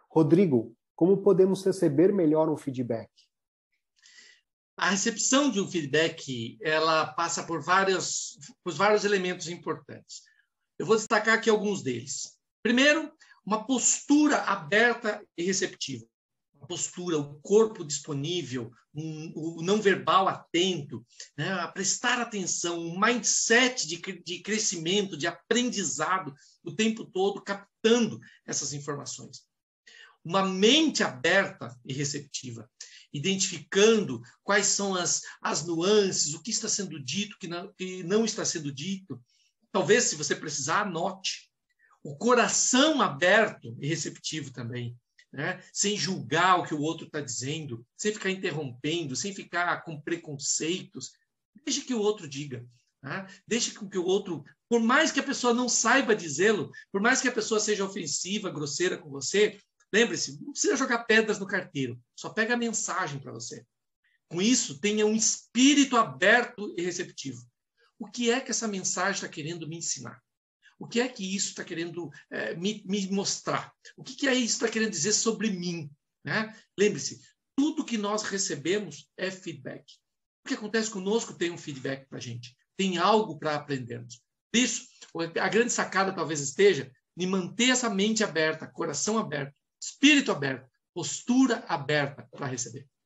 Rodrigo, como podemos receber melhor um feedback? A recepção de um feedback, ela passa por vários elementos importantes. Eu vou destacar aqui alguns deles. Primeiro, uma postura aberta e receptiva. A postura, o corpo disponível, o não verbal atento, né? A prestar atenção, um mindset de crescimento, de aprendizado o tempo todo, captando essas informações. Uma mente aberta e receptiva, identificando quais são as nuances, o que está sendo dito, que não está sendo dito. Talvez, se você precisar, anote. O coração aberto e receptivo também, né? Sem julgar o que o outro está dizendo, sem ficar interrompendo, sem ficar com preconceitos. Deixe que o outro diga. Né? Deixe que o outro, por mais que a pessoa não saiba dizê-lo, por mais que a pessoa seja ofensiva, grosseira com você, lembre-se, não precisa jogar pedras no carteiro, só pega a mensagem para você. Com isso, tenha um espírito aberto e receptivo. O que é que essa mensagem está querendo me ensinar? O que é que isso está querendo me mostrar? O que é isso está querendo dizer sobre mim? Né? Lembre-se, tudo que nós recebemos é feedback. O que acontece conosco tem um feedback para a gente. Tem algo para aprendermos. Por isso, a grande sacada talvez esteja em manter essa mente aberta, coração aberto, espírito aberto, postura aberta para receber.